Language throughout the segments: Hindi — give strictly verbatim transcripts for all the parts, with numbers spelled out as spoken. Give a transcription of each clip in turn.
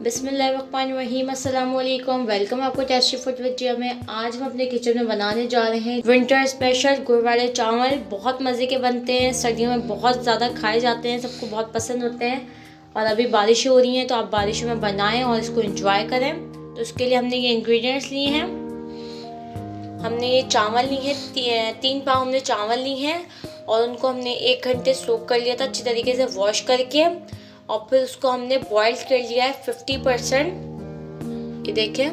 बिस्मिल्लाहिर्रहमानिर्रहीम, अस्सलाम वालेकुम। वेलकम आपको टेस्टी फूड विद जिया में। आज हम अपने किचन में बनाने जा रहे हैं विंटर स्पेशल गुड़ वाले चावल। बहुत मज़े के बनते हैं, सर्दियों में बहुत ज़्यादा खाए जाते हैं, सबको बहुत पसंद होते हैं। और अभी बारिश हो रही हैं तो आप बारिशों में बनाएं और इसको एंजॉय करें। तो उसके लिए हमने ये इंग्रेडिएंट्स लिए हैं। हमने ये चावल लिए हैं, ती, तीन पाव हमने चावल लिए हैं और उनको हमने एक घंटे सोक कर लिया था अच्छी तरीके से वॉश करके। और फिर उसको हमने बॉईल कर लिया है फिफ्टी परसेंट। ये देखें,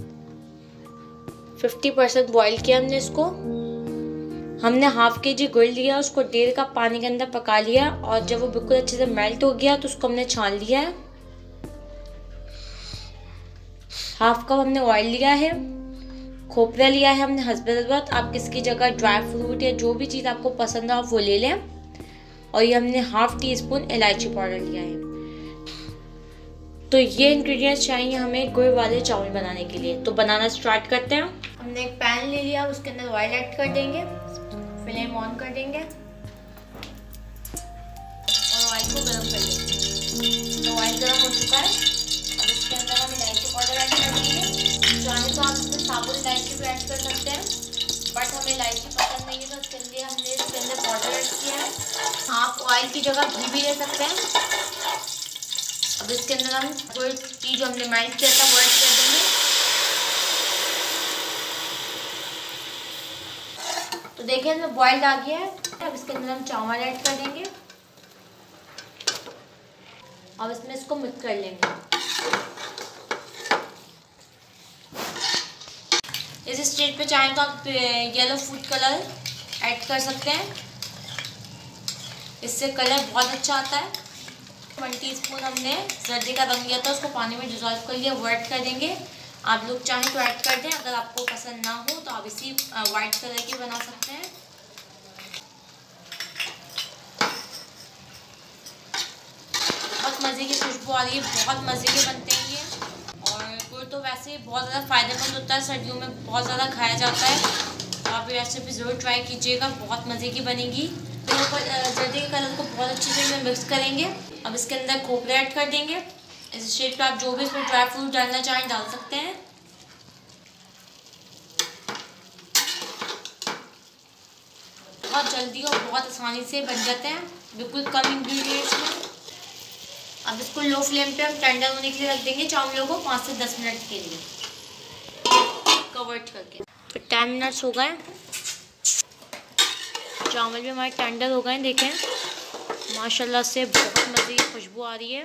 फिफ्टी परसेंट बॉईल किया हमने इसको। हमने हाफ के जी गुड़ लिया, उसको डेढ़ कप पानी के अंदर पका लिया और जब वो बिल्कुल अच्छे से मेल्ट हो गया तो उसको हमने छान लिया है। हाफ कप हमने ऑयल लिया है। खोपरा लिया है हमने हस्बे ज़रूरत। आप किसकी जगह ड्राई फ्रूट या जो भी चीज़ आपको पसंद हो आप वो ले लें। और ये हमने हाफ टी स्पून इलायची पाउडर लिया है। तो ये इंग्रेडिएंट्स चाहिए हमें गुड़ वाले चावल बनाने के लिए। तो बनाना स्टार्ट करते हैं। हमने एक पैन ले लिया, उसके अंदर ऑयल ऐड कर देंगे, फ्लेम ऑन कर देंगे और ऑयल को गर्म कर लेंगे। तो ऑयल गर्म हो चुका है। अब इसके अंदर हम इलायची पाउडर ऐड कर देंगे। चाहे तो आप इसमें साबुत इलायची भी ऐड कर सकते हैं, बट हमें इलायची पसंद नहीं है तो उसके लिए हमने इसके अंदर पाउडर ऐड किया है। आप ऑयल की जगह घी भी ले सकते हैं। अब इसके अंदर हम गुड़ की जो हमने मेल्ट किया था वो ऐड कर देंगे। तो देखिए इसमें बॉइल्ड आ गया है। अब इसके अंदर हम चावल ऐड कर देंगे। अब इसमें इसको मिक्स कर लेंगे। इस स्टेज पे चाहें तो आप येलो फूड कलर ऐड कर सकते हैं, इससे कलर बहुत अच्छा आता है। वन टीस्पून हमने जर्दी का रंग लिया था, उसको पानी में डिजॉल्व कर लिया, वो ऐड कर देंगे। आप लोग चाहें तो ऐड कर दें, अगर आपको पसंद ना हो तो आप इसी वाइट कलर की बना सकते हैं। बहुत मज़े की खुशबू आ रही है, बहुत मज़े के बनते हैं ये। और गुड़ तो वैसे ही बहुत ज़्यादा फ़ायदेमंद होता है, सर्दियों में बहुत ज़्यादा खाया जाता है। तो आप ये रेसिपी ज़रूर ट्राई कीजिएगा, बहुत मज़े की बनेगी। तो जर्दी के कलर को बहुत अच्छे से मिक्स करेंगे। अब इसके अंदर खोपरा ऐड कर देंगे। इस स्टेज पे आप जो भी इसमें ड्राई फ्रूट डालना चाहें डाल सकते हैं। बहुत जल्दी और बहुत आसानी से बन जाते हैं, बिल्कुल कम इंग्रेडिएंट्स में। अब इसको लो फ्लेम पे हम टेंडर होने के लिए रख देंगे चावलों को पाँच से दस मिनट के लिए कवर्ड करके। तो टेन मिनट्स हो गए, चावल भी हमारे टेंडर हो गए। देखें माशाल्लाह से बहुत मज़े की खुशबू आ रही है।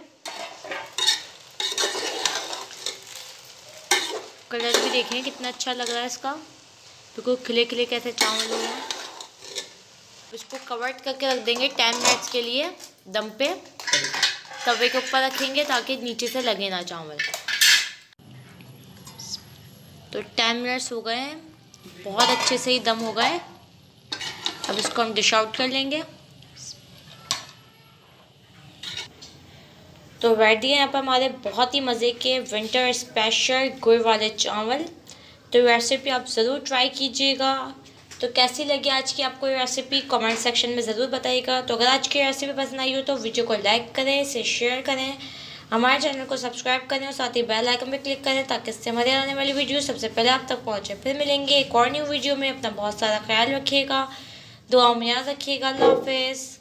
कलर भी देखें कितना अच्छा लग रहा है इसका, बिल्कुल खिले खिले कैसे चावल हो रहे हैं। इसको कवर करके रख देंगे टेन मिनट्स के लिए दम पे। तवे के ऊपर रखेंगे ताकि नीचे से लगे ना चावल। तो टेन मिनट्स हो गए हैं, बहुत अच्छे से ही दम हो गए। अब इसको हम डिश आउट कर लेंगे। तो रेडी है यहाँ पर हमारे बहुत ही मज़े के विंटर स्पेशल गुड़ वाले चावल। तो रेसिपी आप ज़रूर ट्राई कीजिएगा। तो कैसी लगी आज की आपको ये रेसिपी कमेंट सेक्शन में ज़रूर बताइएगा। तो अगर आज की रेसिपी पसंद आई हो तो वीडियो को लाइक करें, इसे शेयर करें, हमारे चैनल को सब्सक्राइब करें और साथ ही बेल आइकन पर क्लिक करें ताकि इससे हमारे आने वाली वीडियो सबसे पहले आप तक पहुँचे। फिर मिलेंगे एक और न्यू वीडियो में। अपना बहुत सारा ख्याल रखिएगा, दुआओं में याद रखिएगा। अल्लाह हाफिज़।